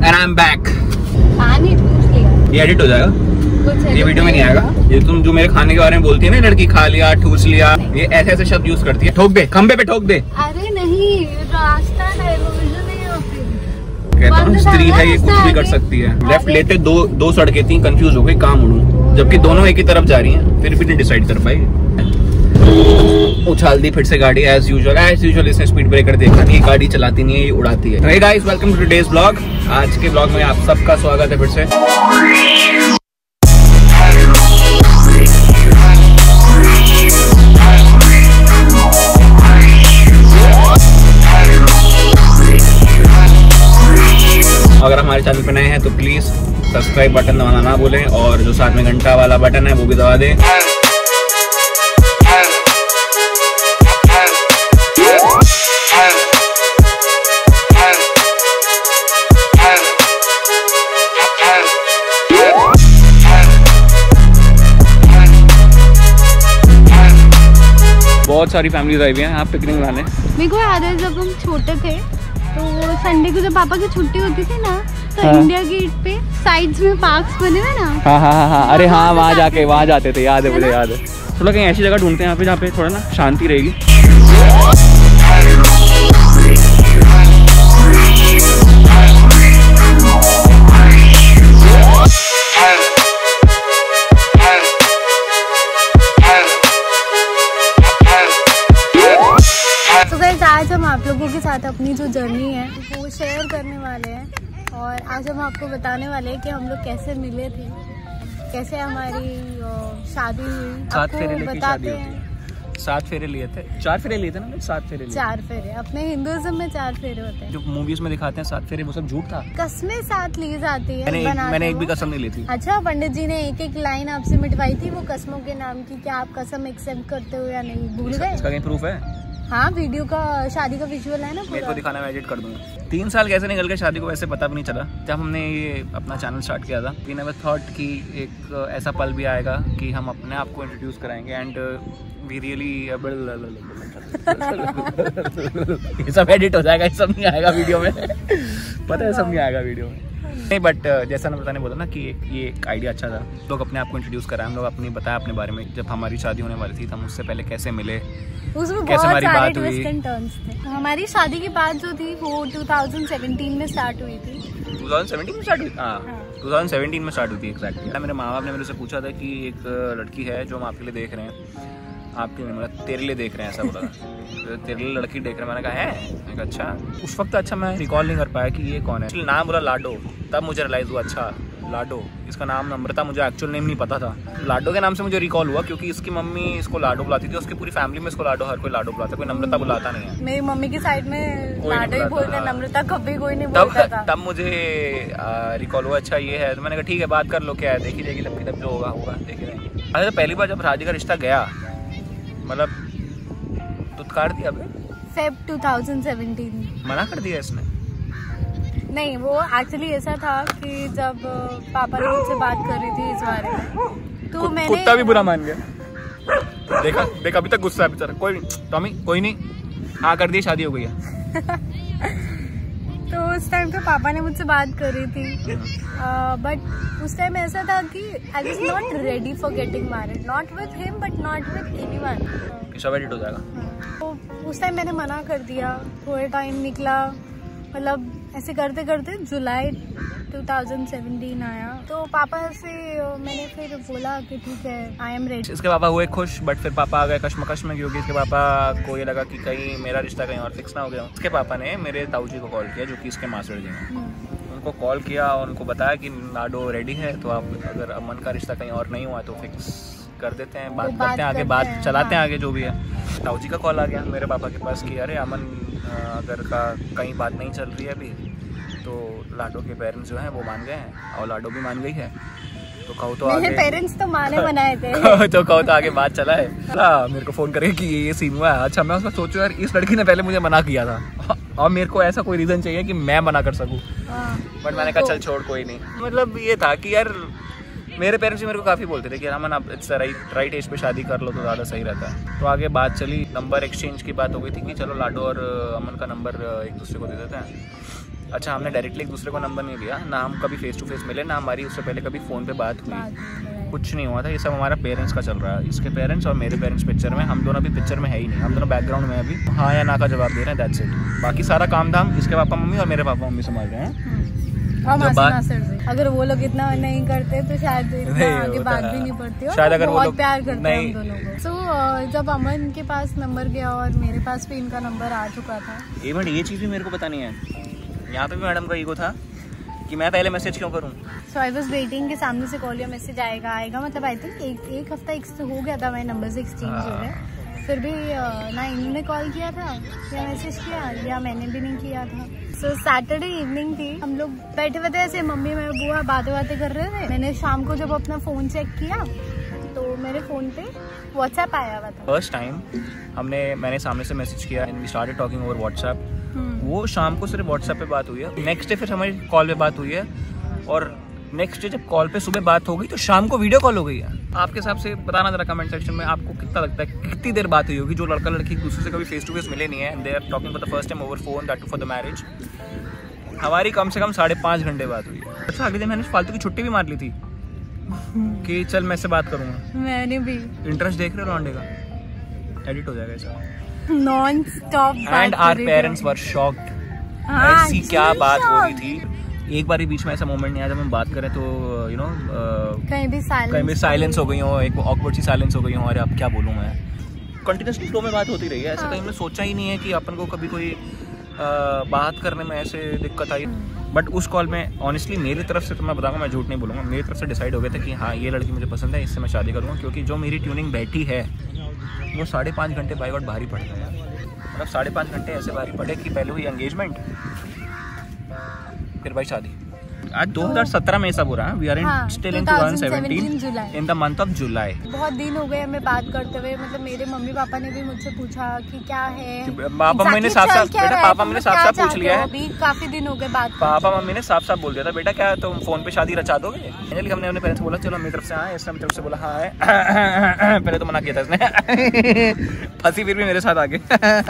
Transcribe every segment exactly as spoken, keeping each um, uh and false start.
And I'm back. पानी पूछ लिया। ये एडिट हो जाएगा, ये वीडियो में नहीं आएगा। ये तुम जो मेरे खाने के बारे में बोलती है ना, लड़की खा लिया, ठूस लिया, ये ऐसे ऐसे शब्द यूज करती है। ठोक दे, खंबे पे ठोक दे। अरे नहीं, रास्ता डाइवर्जन नहीं होती। कहता हूँ स्त्री है, ये कुछ भी कर सकती है। लेफ्ट लेते दो दो सड़कें थी, कंफ्यूज हो गई कहाँ मुड़ूं, जबकि दोनों एक ही तरफ जा रही हैं, फिर भी नहीं डिसाइड कर पाई। उछाल दी फिर से गाड़ी एज यूजुअल एज यूजुअल इसने स्पीड ब्रेकर देखा नहीं, गाड़ी चलाती नहीं है, ये उड़ाती है। Hey guys, welcome to today's blog. आज के ब्लॉग में आप सबका स्वागत है फिर से। अगर हमारे चैनल पर नए हैं तो प्लीज सब्सक्राइब बटन दबाना ना भूलें, और जो साथ में घंटा वाला बटन है वो भी दबा दें। बहुत सारी फैमिलीज आई हुई हैं यहाँ पिकनिक मनाने। मेरे को याद है जब हम छोटे थे तो संडे को जब पापा की छुट्टी होती थी ना, तो हाँ। इंडिया गेट पे साइड्स में पार्क्स बने हुए ना। हाँ हाँ हाँ हाँ अरे हाँ, वहाँ जाके वहाँ जाते थे, याद है मुझे, याद है। थोड़ा कहीं ऐसी जगह ढूंढते हैं यहाँ पे जहाँ पे थोड़ा ना शांति रहेगी। आज हम आप लोगों के साथ अपनी जो जर्नी है वो शेयर करने वाले हैं, और आज हम आपको बताने वाले हैं कि हम लोग कैसे मिले थे, कैसे हमारी शादी हुई। सात फेरे लेके बताते हैं। सात फेरे लिए थे, चार फेरे लिए थे ना, सात फेरे लिए। चार फेरे अपने हिंदुइज्म में चार फेरे होते हैं। जो मूवीज में दिखाते हैं सात फेरे, वो सब झूठ था। कसमें साथ ली जाती है। मैंने एक, मैंने एक भी कसम नहीं ली थी। अच्छा, पंडित जी ने एक एक लाइन आपसे मिटवाई थी वो कसमों के नाम की, क्या आप कसम एक्सेप्ट करते हो या नहीं, भूल गए? इसका कहीं प्रूफ है? हाँ, वीडियो का शादी का विजुअल है ना, मेरे को दिखाना, मैं एडिट कर दूंगा। तीन साल कैसे निकल गए शादी को, वैसे पता भी नहीं चला। जब हमने ये अपना चैनल स्टार्ट किया था, वी नेवर थॉट कि एक ऐसा पल भी आएगा कि हम अपने आप को इंट्रोड्यूस कराएंगे। एंड वी रियली ये सब एडिट हो जाएगा, ये सब नहीं आएगा वीडियो में। पता है, सब नहीं आएगा वीडियो में। नहीं, बट जैसा नम्रता ने बोला ना कि ये एक आइडिया अच्छा था, लोग अपने आप को इंट्रोड्यूस कराएं। हम लोग अपनी बताया अपने बारे में, जब हमारी शादी होने वाली थी तो हम उससे पहले कैसे मिले, उसमें कैसे बहुत हमारी सारे बात ट्विस्ट एंड टर्न्स थे। हमारी शादी की बात जो थी वो दो हज़ार सत्रह में स्टार्ट हुई थी। दो हज़ार सत्रह में स्टार्ट हुई? हाँ, दो हज़ार सत्रह में स्टार्ट हुई थी एग्जैक्टली। मेरे माँ बाप ने मेरे से पूछा था कि एक लड़की है जो हम आपके लिए देख रहे हैं, आपके लिए मतलब तेरे लिए देख रहे हैं, ऐसा बोला था। तेरे लिए लड़की देख रहे हैं। मैंने कहा है, मैंने कहा अच्छा। उस वक्त अच्छा मैं रिकॉल नहीं कर पाया कि ये कौन है। नाम बोला लाडो, तब मुझे रियलाइज हुआ अच्छा लाडो, इसका नाम नम्रता, मुझे एक्चुअल नेम नहीं पता था। लाडो के नाम से मुझे रिकॉल हुआ क्योंकि इसकी मम्मी इसको लाडो बुलाती थी, उसकी पूरी फैमिली में इसको लाडो, हर कोई लाडो बुलाता है, कोई नम्रता बुलाता नहीं है। मेरी मम्मी की साइड में लाडो ही बोलते हैं, नम्रता कभी कोई नहीं बोलता था। तब मुझे रिकॉल हुआ अच्छा ये है, तो मैंने कहा ठीक है, बात कर लो, क्या है, देखी जाएगी, तब तब जो होगा होगा, देखी जाएगी। अरे तो पहली बार जब शादी का रिश्ता गया, मतलब तुत्कार दिया फेब दो हज़ार सत्रह, मना कर दिया इसने? नहीं, वो एक्चुअली ऐसा था कि जब पापा ने मुझसे बात कर रही थी इस बारे में, तो मैंने कुत्ता भी बुरा मान गया। देखा देखा अभी तक गुस्सा है बेचारा। कोई नहीं टॉमी, कोई नहीं, हाँ कर दी, शादी हो गई है। तो उस टाइम पे पापा ने मुझसे बात कर रही थी, बट उस टाइम ऐसा था कि I was not ready for getting married, not with him but not with anyone. सब एडिट हो जाएगा। तो उस टाइम मैंने मना कर दिया। थोड़ा टाइम निकला, मतलब ऐसे करते करते जुलाई दो हज़ार सत्रह आया, तो पापा से मैंने फिर बोला कि ठीक है, आई एम रेडी। इसके पापा हुए खुश, बट फिर पापा आ गए कश्मकश में, क्योंकि इसके पापा को ये लगा कि कहीं मेरा रिश्ता कहीं और फिक्स ना हो गया। इसके पापा ने मेरे ताऊ जी को कॉल किया, जो कि इसके मास्टर जी हैं। उनको कॉल किया और उनको बताया कि लाडो रेडी है, तो आप अगर अमन का रिश्ता कहीं और नहीं हुआ तो फिक्स कर देते हैं, बात करते हैं आगे, बात चलाते हैं आगे जो भी है। ताऊ जी का कॉल आ गया मेरे पापा के पास कि अरे अमन अगर का कहीं बात नहीं चल रही है अभी, तो लाडो के पेरेंट्स जो हैं वो मान गए हैं और लाडो भी मान गई है, तो कहो तो मेरे आगे पेरेंट्स तो माने बनाए थे। तो कहो तो आगे बात चला है। हाँ, मेरे को फोन करे कि ये ये सीन हुआ है। अच्छा, मैं उसमें सोचू यार, इस लड़की ने पहले मुझे मना किया था और मेरे को ऐसा कोई रीजन चाहिए कि मैं मना कर सकूं, बट मैंने कहा चल छोड़, कोई नहीं। मतलब ये था कि यार मेरे पेरेंट्स भी मेरे को काफ़ी बोलते थे कि अमन आप इट्स राइट राइट एज पे शादी कर लो तो ज़्यादा सही रहता है। तो आगे बात चली, नंबर एक्सचेंज की बात हो गई थी कि चलो लाडो और अमन का नंबर एक दूसरे को दे देते हैं। अच्छा, हमने डायरेक्टली एक दूसरे को नंबर नहीं दिया, ना हम कभी फेस टू फेस मिले, ना हमारी उससे पहले कभी फ़ोन पे बात हुई, कुछ नहीं हुआ था। ये सब हमारा पेरेंट्स का चल रहा है, इसके पेरेंट्स और मेरे पेरेंट्स पिक्चर में, हम दोनों अभी पिक्चर में है ही नहीं, हम दोनों बैकग्राउंड में अभी हाँ या ना का जवाब दे रहे हैं, दैट्स इट। बाकी सारा काम धाम इसके पापा मम्मी और मेरे पापा मम्मी संभाल रहे हैं। और बात अगर वो लोग इतना नहीं करते तो शायद इतना आगे बात भी नहीं पड़ती, और शायद अगर वो लोग प्यार करते हैं हम दोनों को। सो जब अमन के पास नंबर गया और मेरे पास भी इनका नंबर आ चुका था, ये बट ये चीज़ भी मेरे को पता नहीं है, यहाँ पे भी मैडम का ईगो था कि मैं पहले मैसेज क्यों करूँ। सो आई वाज वेटिंग कि सामने से कॉल या मैसेज आएगा आएगा मतलब आई थिंक एक एक हफ्ता एक हो गया था, मेरे नंबर से एक्सचेंज हो गए, फिर भी ना इन्होंने कॉल किया था या मैसेज किया या मैंने भी नहीं किया था। सो सैटरडे इवनिंग थी, हम लोग बैठे हुए थे ऐसे, मम्मी मैं बुआ बातें बातें कर रहे थे। मैंने शाम को जब अपना फ़ोन चेक किया तो मेरे फ़ोन पे व्हाट्सएप आया हुआ था। फर्स्ट टाइम हमने मैंने सामने से मैसेज किया and we started talking over WhatsApp. वो शाम को सिर्फ व्हाट्सएप पे बात हुई है, नेक्स्ट डे फिर हमारी कॉल पे बात हुई है, और नेक्स्ट डे जब कॉल पे सुबह बात हो गई तो शाम को वीडियो कॉल हो गई है। आपके हिसाब से बताना जरा कमेंट सेक्शन में, आपको कितना लगता है कितनी देर बात हुई होगी, जो लड़का लड़की एक दूसरे से कभी फेस टू फेस मिले नहीं है and they are talking for the first time over phone, that too for the marriage. हमारी कम से कम साढ़े पाँच घंटे बात हुई है। अच्छा, अगले दिन मैंने फालतू की छुट्टी भी मार ली थी कि चल मैं इससे बात करूंगा। मैंने भी इंटरेस्ट देख रहे हो लौंडे का, एडिट हो जाएगा ऐसा, non stop and our parents were shocked. ऐसी क्या बात हो रही थी, एक बार ही बीच में ऐसा मोमेंट नहीं आया जब हम बात करें तो यू नो कहीं भी साइलेंस कहीं भी साइलेंस हो गई हो, एक ऑकवर्ड सी साइलेंस हो गई हो, अरे अब क्या बोलूँ मैं। कंटिन्यूसली फ्लो में बात होती रही है, ऐसा कहीं हमने सोचा ही नहीं है कि अपन को कभी कोई आ, बात करने में ऐसे दिक्कत आई। बट उस कॉल में ऑनेस्टली मेरी तरफ से तो मैं बताऊंगा, मैं झूठ नहीं बोलूँगा, मेरी तरफ से डिसाइड हो गया था कि हाँ ये लड़की मुझे पसंद है, इससे मैं शादी करूँगा, क्योंकि जो मेरी ट्यूनिंग बैठी है वो साढ़े पाँच घंटे बाई गॉड भारी पड़ता है यार। मतलब साढ़े पाँच घंटे ऐसे भारी पड़े कि पहले हुई एंगेजमेंट, फिर भाई शादी। आज दो हज़ार सत्रह में ऐसा हो रहा है, we are in still in twenty seventeen in the month of July. बहुत दिन हो गए हमें बात करते हुए, मतलब मेरे मम्मी पापा ने भी मुझसे पूछा कि क्या है, पापा मम्मी ने साफ साफ बेटा पापा मम्मी ने साफ साफ पूछ लिया है, अभी काफी दिन हो गए बात। पापा मम्मी ने साफ साफ बोल दिया था बेटा क्या तुम फोन पे शादी रचा दोगे। फाइनली हमने अपने पेरेंट्स को बोला चलो मेरी तरफ से हाँ, इसने तरफ से बोला हाँ है। पहले तो मना किया था इसने, फंसी फिर भी मेरे साथ आगे।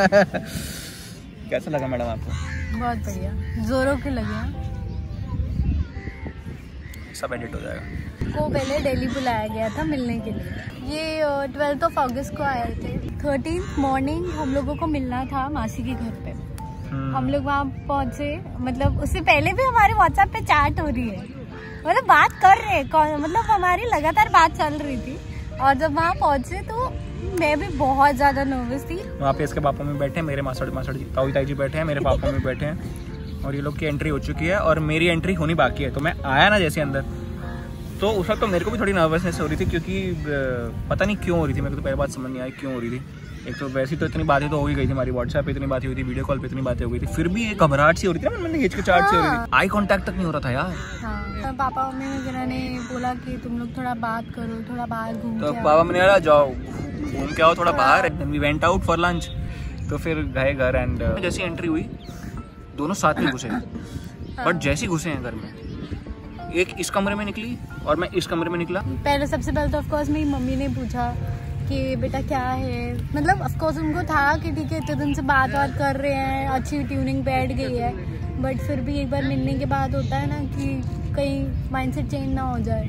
कैसा लगा मैडम आपको? बहुत बढ़िया, जोरों के लगे, सब एडिट हो जाएगा। को पहले दिल्ली बुलाया गया था मिलने के लिए, ये ट्वेल्थ ऑफ अगस्त को आए थे। थर्टीन मॉर्निंग हम लोगों को मिलना था मासी के घर पे, हम लोग वहाँ पहुँचे, मतलब उससे पहले भी हमारे व्हाट्सएप पे चैट हो रही है, मतलब बात कर रहे हैं, मतलब हमारी लगातार बात चल रही थी। और जब वहाँ पहुँचे तो मैं भी बहुत ज्यादा नर्वस थी। वहाँ पे इसके पापा में बैठे हैं, मेरे मासड़ मासड़ जी ताऊ ताई जी बैठे हैं, मेरे पापा में बैठे हैं, और ये लोग की एंट्री हो चुकी है और मेरी एंट्री होनी बाकी है। तो मैं आया ना जैसे अंदर, तो उस वक्त तो मेरे को भी थोड़ी नर्वसनेस हो रही थी, क्योंकि पता नहीं क्यों हो रही थी, मेरे को तो पहले बात समझ नहीं आई क्यों हो रही थी। एक तो वैसे तो इतनी बातें तो हो ही गई थी, हमारी व्हाट्सएप पे इतनी बातें हुई थी, वीडियो कॉल पे इतनी बातें हो गई थी, फिर भी एक घबराहट सी हो रही थी ना, मैंने हिचकिचाहट सी हो रही थी, आई कांटेक्ट तक नहीं हो रहा था यार। हाँ, पापा मम्मी वगैरह ने बोला कि तुम लोग थोड़ा बात करो, थोड़ा बाहर घूम तो पापा मम्मी ने जाओ घूम के आओ थोड़ा बाहर, we went out for lunch. तो फिर गए घर एंड जैसी एंट्री हुई दोनों साथ में घुसे, बट जैसे घुसे हैं घर में, एक इस कमरे में निकली और मैं इस कमरे में निकला। पहले सबसे पहले तो ऑफ कोर्स मेरी मम्मी ने पूछा कि बेटा क्या है, मतलब ऑफ कोर्स उनको था कि ठीक है इतने दिन से बात बात कर रहे हैं, अच्छी ट्यूनिंग बैठ गई है, बट फिर भी एक बार मिलने के बाद होता है ना कि कहीं माइंडसेट चेंज ना हो जाए।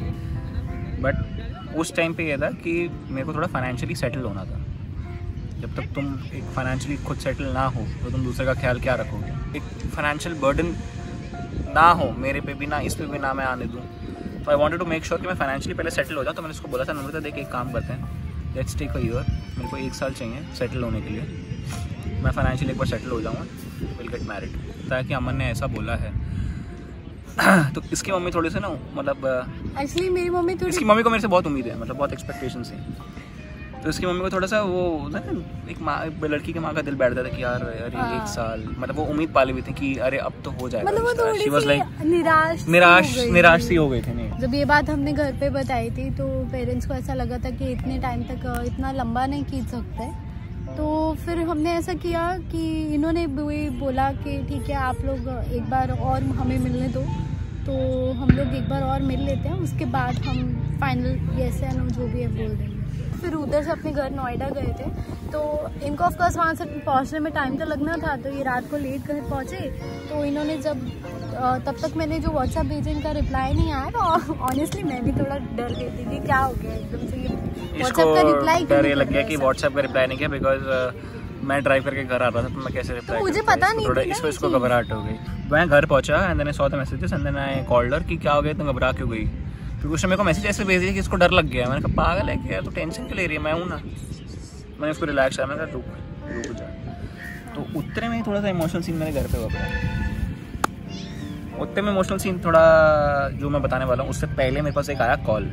बट उस टाइम पे ये था कि मेरे को थोड़ा फाइनेंशियली सेटल होना था। जब तक तुम एक फाइनेंशियली खुद सेटल ना हो तो तुम दूसरे का ख्याल क्या रखोगे। एक फाइनेंशियल बर्डन ना हो मेरे पे भी, ना इस पे भी ना मैं आने दूँ। तो I wanted to make sure कि मैं फाइनेंशियली पहले सेटल हो जाऊँ। तो मैंने उसको बोला था नम्रता देख एक काम करते हैं, लेट्स टेक अ ईयर, मेरे को एक साल चाहिए सेटल होने के लिए, मैं फाइनेंशियली एक बार सेटल हो जाऊँगा, विल गेट मैरिड। ताकि अमन ने ऐसा बोला है। तो इसकी मम्मी थोड़ी से ना मतलब एक्चुअली मेरी मम्मी थोड़ी, इसकी मम्मी को मेरे से बहुत उम्मीद है, मतलब बहुत एक्सपेक्टेशंस है। तो इसकी मम्मी को थोड़ा सा वो ना एक माँ लड़की के माँ का दिल बैठता था कि यार अरे एक साल, मतलब वो उम्मीद पाली हुई थी कि अरे अब तो हो जाएगा। मतलब वो थोड़ी सी like, निराश निराश निराश सी हो गई थी। नहीं जब ये बात हमने घर पे बताई थी तो पेरेंट्स को ऐसा लगा था कि इतने टाइम तक इतना लंबा नहीं खींच सकते। तो फिर हमने ऐसा किया कि इन्होंने भी बोला कि ठीक है आप लोग एक बार और हमें मिलने दो, तो हम लोग एक बार और मिल लेते हैं, उसके बाद हम फाइनल यस या नो जो भी है बोल देंगे। फिर उधर से अपने घर नोएडा गए थे, तो इनको ऑफकोर्स वहाँ से पहुँचने में टाइम तो लगना था, तो ये रात को लेट घर पहुँचे। तो इन्होंने जब तब तक मैंने जो व्हाट्सएप भेजे इनका रिप्लाई नहीं आया, तो ऑनेस्टली मैं भी थोड़ा डर गई थी कि क्या हो गया एकदम से ये व्हाट्सएप का रिप्लाई। डर ये लग गया कि व्हाट्सएप का रिप्लाई नहीं किया, बिकॉज मैं ड्राइव करके घर आ रहा था, तो मैं कैसे रिप्लाई, तो मुझे पता नहीं थोड़ा इसको इसको घबराहट हो गई। मैं घर पहुंचा and then I saw the messages and then I called her कि क्या हो गया, तुम घबरा क्यों गई, क्योंकि उसने मेरे को मैसेज ऐसे भेज दिया कि इसको डर लग गया। मैंने कहा पागल है क्या, तो टेंशन क्यों ले रही है, मैं हूँ ना। मैंने उसको रिलैक्स किया, मैंने कहा रुक रुक जा। तो उतने में थोड़ा सा इमोशनल सीन मेरे घर पे हुआ था। उतने में इमोशनल सीन थोड़ा जो मैं बताने वाला हूँ, उससे पहले मेरे पास एक आया कॉल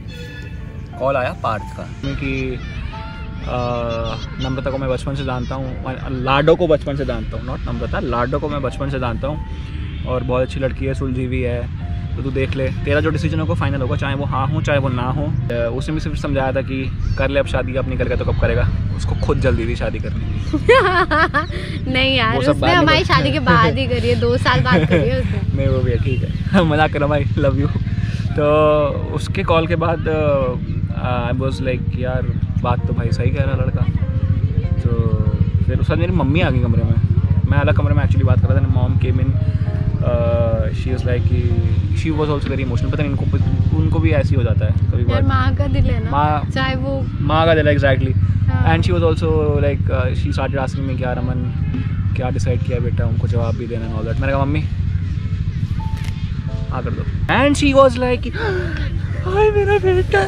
कॉल आया पार्थ का, क्योंकि नम्रता को मैं बचपन से जानता हूँ, लाडो को बचपन से जानता हूँ, नॉट नम्रता, लाडो को मैं बचपन से जानता हूँ और बहुत अच्छी लड़की है, सुलझी हुई है। तो तू देख ले, तेरा जो डिसीजन होगा फाइनल होगा, चाहे वो हाँ हो चाहे वो ना हो। उसने भी सिर्फ समझाया था कि कर ले अब शादी, अब नहीं करेगा तो कब करेगा। उसको खुद जल्दी थी शादी करने की। नहीं यार, उसने हमारी शादी के बाद ही करी है, दो साल बाद करी है उसने। नहीं वो भी है, ठीक है, मजाक कर रहा भाई, लव यू। तो उसके कॉल के बाद आई वाज लाइक यार बात तो भाई सही कह रहा लड़का। तो फिर उस बाद मेरी मम्मी आ गई कमरे में, मैं अलग कमरे में एक्चुअली बात कर रहा था। Mom came in, she was like कि she was also very emotional. पता नहीं इनको उनको भी ऐसे ही हो जाता है कभी बार, माँ का दिल है ना, माँ चाहे वो माँ का दिल है exactly. And she was also like she started asking me क्या रमन क्या डिसाइड किया बेटा, उनको जवाब भी देना ऑल दैट। मैंने कहा मम्मी हाँ कर दो। एंड शी वाज लाइक हाय मेरा बेटा।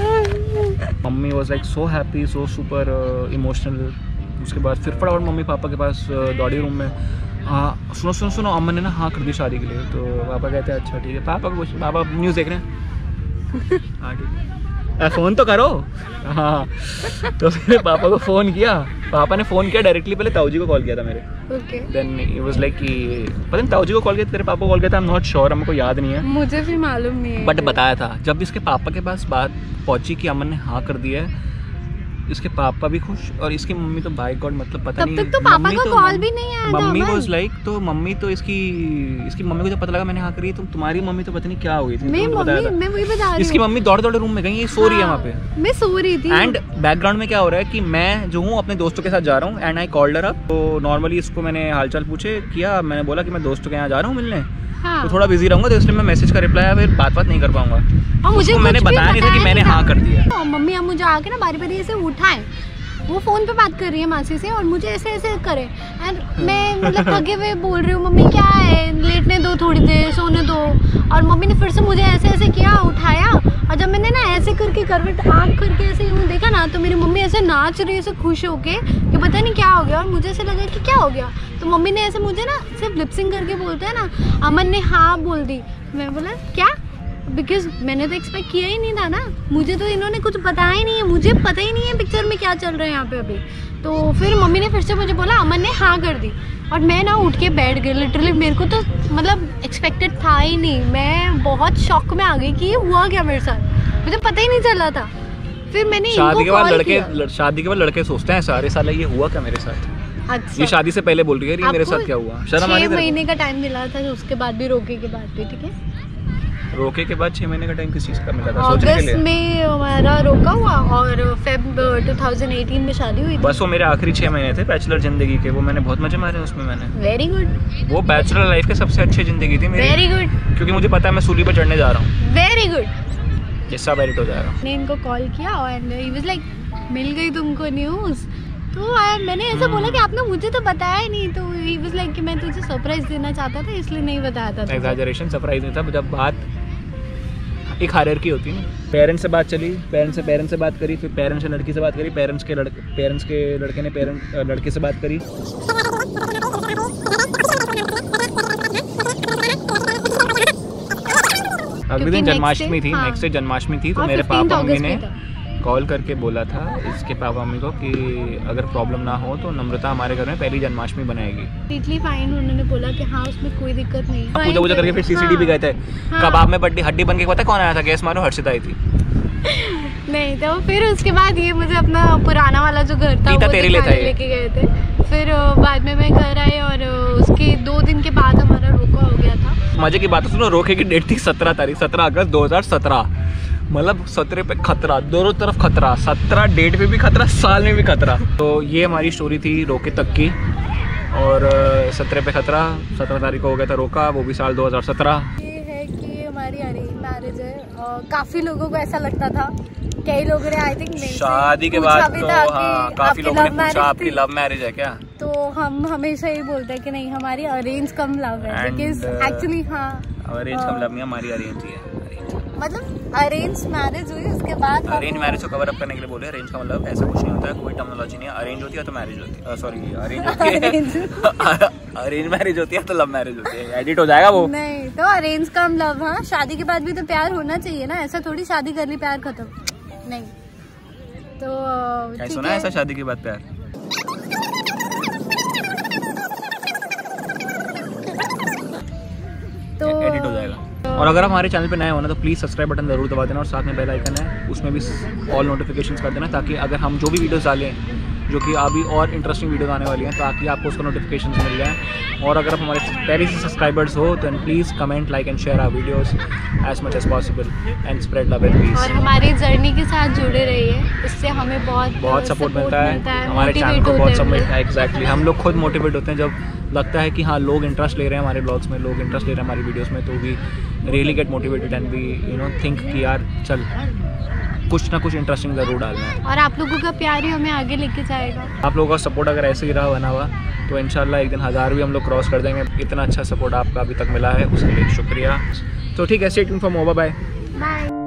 Mummy was like so happy, so super emotional. उसके बाद फिर फटाफट मम्मी पापा के पास दौड़ी रूम में, हाँ सुनो सुनो सुनो अमन ने ना हाँ कर दी शादी के लिए। तो पापा कहते हैं अच्छा ठीक है। पापा को पापा न्यूज़ देख रहे हैं, हाँ ठीक है फ़ोन तो करो। हाँ तो फिर पापा को फ़ोन किया, पापा ने फ़ोन किया डायरेक्टली, पहले ताऊ जी को कॉल किया था मेरे। Okay then it was like कि पता नहीं ताऊ जी को कॉल किया, तेरे पापा को कॉल किया था, आई एम नॉट श्योर, हमको याद नहीं है, मुझे भी मालूम नहीं है, बट बताया था। जब इसके पापा के पास बात पहुंची कि अमन ने हाँ कर दिया है, इसके पापा भी खुश और इसकी मम्मी तो बाय गॉड मतलब पता नहीं, तब तक तो पापा का कॉल भी नहीं आया था। मम्मी वाज लाइक, तो मम्मी तो इसकी इसकी मम्मी को जब पता लगा मैंने हाँ करी, तो तुम्हारी मम्मी तो पता नहीं क्या हो गई थी। मैं मम्मी मैं वही बता रही हूं, इसकी मम्मी दौड़ दौड़ रूम में गई, ये सो रही है वहाँ पे, मैं सो रही थी। एंड बैकग्राउंड में क्या हो रहा है कि मैं जो हूँ अपने दोस्तों के साथ जा रहा हूँ and I called her up. तो नॉर्मली इसको मैंने हालचाल पूछे किया, मैंने बोला कि मैं दोस्तों के यहाँ जा रहा हूँ मिलने, हाँ। तो थोड़ा बिजी रहूंगा, तो इसलिए मैं मैसेज का रिप्लाई फिर बात बात नहीं कर पाऊंगा। और मुझे मैंने बताया नहीं था कि मैंने हाँ कर दिया। मम्मी अब मुझे आके ना बारी बारी ऐसे उठाए, वो फोन पे बात कर रही है मासी से और मुझे ऐसे ऐसे करे, एंड मैं मतलब थके हुए बोल रही हूँ मम्मी क्या है, लेटने दो थोड़ी देर, सोने दो। और मम्मी ने फिर से मुझे ऐसे ऐसे किया, उठाया, और जब मैंने ना ऐसे करके करवट आँख करके ऐसे यूँ देखा ना, तो मेरी मम्मी ऐसे नाच रही है ऐसे खुश होके कि पता नहीं क्या हो गया। और मुझे ऐसे लगा कि क्या हो गया, तो मम्मी ने ऐसे मुझे ना सिर्फ लिपसिंग करके बोलते हैं ना, अमन ने हाँ बोल दी। मैं बोला क्या, बिकॉज मैंने तो एक्सपेक्ट किया ही नहीं था ना, मुझे तो इन्होंने कुछ बताया ही नहीं है, मुझे पता ही नहीं है पिक्चर में क्या चल रहा है यहाँ पे अभी। तो फिर मम्मी ने फिर से मुझे बोला अमन ने हाँ कर दी, और मैं ना उठ के बैठ गई लिटरली। मेरे को तो मतलब एक्सपेक्टेड था ही नहीं, मैं बहुत शॉक में आ गई कि ये हुआ क्या मेरे साथ, मुझे पता ही नहीं चला था। फिर मैंने शादी के बाद लड़के शादी के बाद लड़के सोचते हैं सारे साल ये हुआ क्या मेरे साथ। अच्छा। ये शादी से पहले बोल रही है मेरे साथ क्या हुआ। शर्म आ रही है? छह महीने का टाइम मिला था, उसके बाद भी रोके के बाद भी, ठीक है रोके के बाद छह महीने का टाइम किस चीज़ का मिला था? सोचने के लिए। अगस्त में हमारा रोका हुआ और फेब दो हज़ार अठारह में शादी हुई थी। बस वो मेरे आखिरी छह महीने थे बैचलर जिंदगी के, वो मैंने बहुत मजे मारे उसमें। मैंने वेरी गुड, वो बैचलर लाइफ के सबसे अच्छी जिंदगी थी मेरी। वेरी गुड, क्योंकि मुझे पता है मैं सूली पर चढ़ने जा रहा हूँ। वेरी गुड, हिस्सा बैरिट हो जाएगा। मैंने इनको कॉल किया और ही वाज लाइक मिल गई तुमको न्यूज़, तो मैंने ऐसा बोला कि आपने मुझे तो बताया ही नहीं। तो ही वाज लाइक कि मैं तुझे सरप्राइज देना चाहता था इसलिए नहीं बताया था। एग्जैजरेशन, सरप्राइज नहीं था। जब बात एक हायरार्की होती है ना, पेरेंट्स से बात चली, पेरेंट्स से पेरेंट्स से बात करी, फिर पेरेंट्स से लड़की से बात करी, पेरेंट्स के लड़के पेरेंट्स के लड़के ने पेरेंट लड़के से बात करी। अगले दिन जन्माष्टमी थी, नेक्स्ट डे जन्माष्टमी थी, तो मेरे पापा मम्मी ने कॉल करके बोला था इसके पापा मम्मी को कि अगर प्रॉब्लम ना हो तो नम्रता हमारे घर में पहली जन्माष्टमी बनाएगी। कंप्लीटली फाइन, उन्होंने बोला कि हाँ उसमें कोई दिक्कत नहीं। पूजा पूजा करके फिर सीसीडी भी गए थे, कबाब में बड्डी हड्डी बन के पता कौन आया था, गैस मारो हर्षित आई थी। नहीं तो फिर उसके बाद ये मुझे अपना पुराना वाला जो घर था वो लेके गए थे। फिर बाद में मैं घर आई और उसके दो दिन के बाद हमारा रोका हो गया था। मजे की बात सुनो, रोके की डेट थी सत्रह तारीख सत्रह अगस्त दो हजार सत्रह। मतलब सत्रह पे खतरा, दोनों तरफ खतरा, सत्रह डेट पे भी खतरा, साल में भी खतरा। तो ये हमारी स्टोरी थी रोके तक की। और सत्रह पे खतरा, सत्रह तारीख को हो गया था रोका, वो भी साल दो हज़ार सत्रह। ये है कि हमारी अरेंज मैरिज है और काफ़ी लोगों को ऐसा लगता था, कई लोगों ने आई थिंक शादी के बाद तो हाँ, काफ़ी लोगों ने पूछा आपकी लव मैरिज है क्या? तो हम हमेशा ही बोलते हैं कि नहीं, हमारी अरेंज कम लव है। बिकॉज एक्चुअली हाँ, अरेंज कम लव नहीं, हमारी अरेंज ही है। मतलब अरेंज मैरिज हुई उसके बाद, अरेंज मैरिज को कवर अप करने के लिए बोले। अरेंज का मतलब ऐसा कुछ नहीं होता है, कोई टर्मिनोलॉजी नहीं है। अरेंज होती है तो मैरिज होती है, सॉरी अरेंज होती है अरेंज मैरिज होती है तो लव मैरिज होती है, एडिट हो जाएगा वो। नहीं तो अरेंज कम लव। हाँ, शादी के बाद भी तो प्यार होना चाहिए ना, ऐसा थोड़ी शादी कर ली प्यार खत्म नहीं। तो सुना है ऐसा शादी के बाद प्यार? तो एडिट हो जाएगा। और अगर आप हमारे चैनल पे नए हो ना तो प्लीज़ सब्सक्राइब बटन जरूर दबा देना और साथ में बेल आइकन है उसमें भी ऑल नोटिफिकेशंस कर देना, ताकि अगर हम जो भी वीडियोस डालें, जो कि अभी और इंटरेस्टिंग वीडियोस आने वाली हैं, ताकि आपको उसका नोटिफिकेशंस मिल जाए। और अगर आप हमारे पहले से सब्सक्राइबर्स हो तो please comment, like and share our videos as much as possible and spread love and peace. और हमारी जर्नी के साथ जुड़े रहिए, इससे हमें बहुत बहुत सपोर्ट मिलता है, हमारे चैनल को बहुत सपोर्ट मिलता है। एग्जैक्टली, हम लोग खुद मोटिवेट होते हैं जब लगता है कि हाँ लोग इंटरेस्ट ले रहे हैं हमारे ब्लॉग्स में, लोग इंटरेस्ट ले रहे हैं हमारी वीडियोस में, तो we really get motivated and we you know think कि यार चल कुछ ना कुछ इंटरेस्टिंग ज़रूर डालना है। और आप लोगों का प्यार ही हमें आगे लेके जाएगा। आप लोगों का सपोर्ट अगर ऐसे ही रहा बना हुआ तो इंशाल्लाह एक दिन हज़ार भी हम लोग क्रॉस कर देंगे। इतना अच्छा सपोर्ट आपका अभी तक मिला है, उसके लिए शुक्रिया। तो ठीक है, stay tuned for more, bye bye.